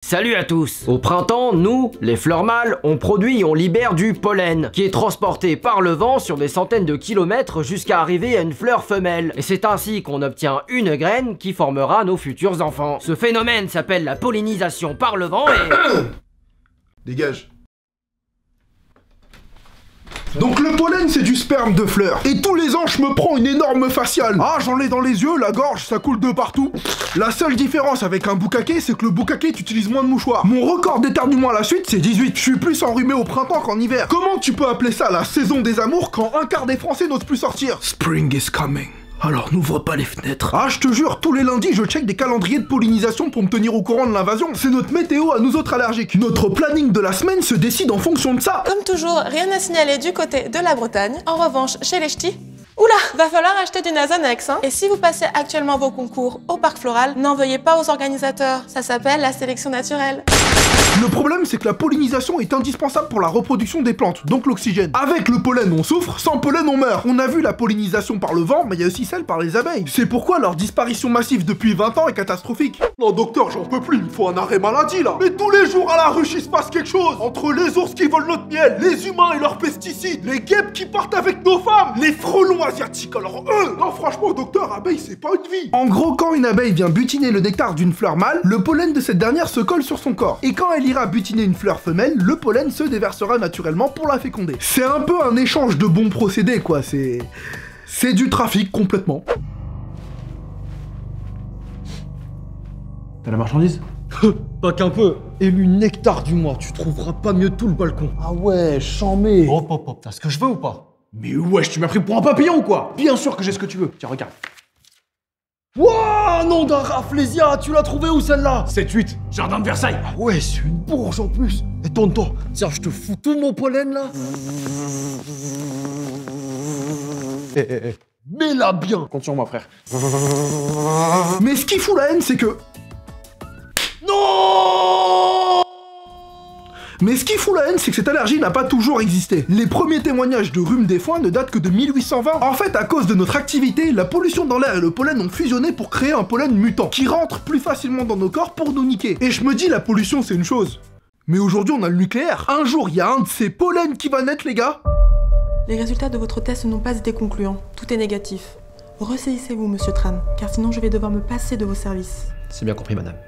Salut à tous. Au printemps, nous, les fleurs mâles, on produit et on libère du pollen, qui est transporté par le vent sur des centaines de kilomètres jusqu'à arriver à une fleur femelle. Et c'est ainsi qu'on obtient une graine qui formera nos futurs enfants. Ce phénomène s'appelle la pollinisation par le vent et... Dégage. Donc le pollen c'est du sperme de fleurs. Et tous les ans je me prends une énorme faciale. Ah j'en ai dans les yeux, la gorge, ça coule de partout. La seule différence avec un boucaquet c'est que le boucaquet tu utilises moins de mouchoirs. Mon record d'éternuement à la suite c'est 18. Je suis plus enrhumé au printemps qu'en hiver. Comment tu peux appeler ça la saison des amours quand un quart des Français n'osent plus sortir? Spring is coming. Alors n'ouvre pas les fenêtres. Ah je te jure, tous les lundis je check des calendriers de pollinisation pour me tenir au courant de l'invasion. C'est notre météo à nous autres allergiques. Notre planning de la semaine se décide en fonction de ça. Comme toujours, rien à signaler du côté de la Bretagne. En revanche, chez les ch'tis, oula, va falloir acheter du Nasonex, hein. Et si vous passez actuellement vos concours au parc floral, n'en veuillez pas aux organisateurs. Ça s'appelle la sélection naturelle. Le problème, c'est que la pollinisation est indispensable pour la reproduction des plantes, donc l'oxygène. Avec le pollen, on souffre, sans pollen, on meurt. On a vu la pollinisation par le vent, mais il y a aussi celle par les abeilles. C'est pourquoi leur disparition massive depuis 20 ans est catastrophique. Non, docteur, j'en peux plus, il me faut un arrêt maladie, là. Mais tous les jours à la ruche, il se passe quelque chose. Entre les ours qui volent notre miel, les humains et leurs pesticides, les guêpes qui partent avec nos femmes, les frelons asiatiques, alors eux. Non, franchement, docteur, abeille, c'est pas une vie. En gros, quand une abeille vient butiner le nectar d'une fleur mâle, le pollen de cette dernière se colle sur son corps. Et quand elle ira butiner une fleur femelle, le pollen se déversera naturellement pour la féconder. C'est un peu un échange de bons procédés, quoi, c'est du trafic, complètement. T'as la marchandise? Pas qu'un peu. Élu nectar du mois, tu trouveras pas mieux tout le balcon. Ah ouais, chambé. Hop hop hop, t'as ce que je veux ou pas? Mais wesh, tu m'as pris pour un papillon ou quoi? Bien sûr que j'ai ce que tu veux. Tiens, regarde. Wouah, nom d'un raflésia, tu l'as trouvé où celle-là? 7-8, jardin de Versailles. Ah ouais, c'est une bourge en plus. Étonne-toi. Tiens, je te fous tout mon pollen là. Mets-la bien. Compte sur moi, frère. Mais ce qui fout la haine, c'est que... Non! Mais ce qui fout la haine, c'est que cette allergie n'a pas toujours existé. Les premiers témoignages de rhume des foins ne datent que de 1820. En fait, à cause de notre activité, la pollution dans l'air et le pollen ont fusionné pour créer un pollen mutant, qui rentre plus facilement dans nos corps pour nous niquer. Et je me dis, la pollution, c'est une chose. Mais aujourd'hui, on a le nucléaire. Un jour, il y a un de ces pollens qui va naître, les gars. Les résultats de votre test n'ont pas été concluants. Tout est négatif. Ressaisissez-vous, monsieur Tran, car sinon je vais devoir me passer de vos services. C'est bien compris, madame.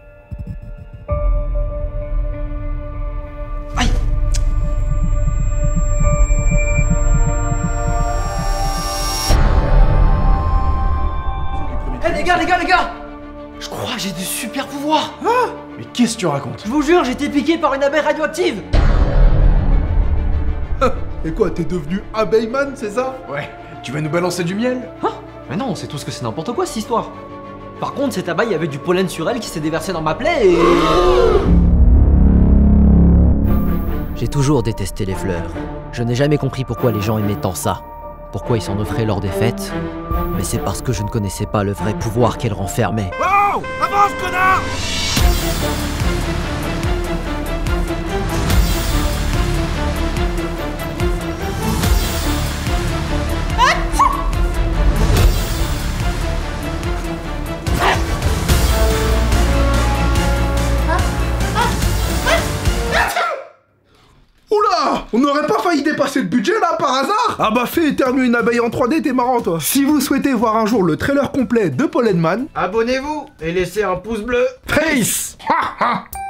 Les gars Je crois que j'ai des super pouvoirs. Ah, mais qu'est-ce que tu racontes? Je vous jure, j'ai été piqué par une abeille radioactive. Et quoi, t'es devenu abeilleman, c'est ça? Ouais, tu vas nous balancer du miel? Hein? Mais non, on sait tous que c'est n'importe quoi cette histoire. Par contre, cette abeille avait du pollen sur elle qui s'est déversé dans ma plaie et... J'ai toujours détesté les fleurs. Je n'ai jamais compris pourquoi les gens aimaient tant ça. Pourquoi ils s'en offraient lors des fêtes. Mais c'est parce que je ne connaissais pas le vrai pouvoir qu'elles renfermaient. Wow! Avance, connard! Oula! On n'aurait pas failli dépasser le budget là par hasard? Ah bah fais éternuer une abeille en 3D, t'es marrant toi. Si vous souhaitez voir un jour le trailer complet de Pollenman, Abonnez-vous et laissez un pouce bleu. Peace!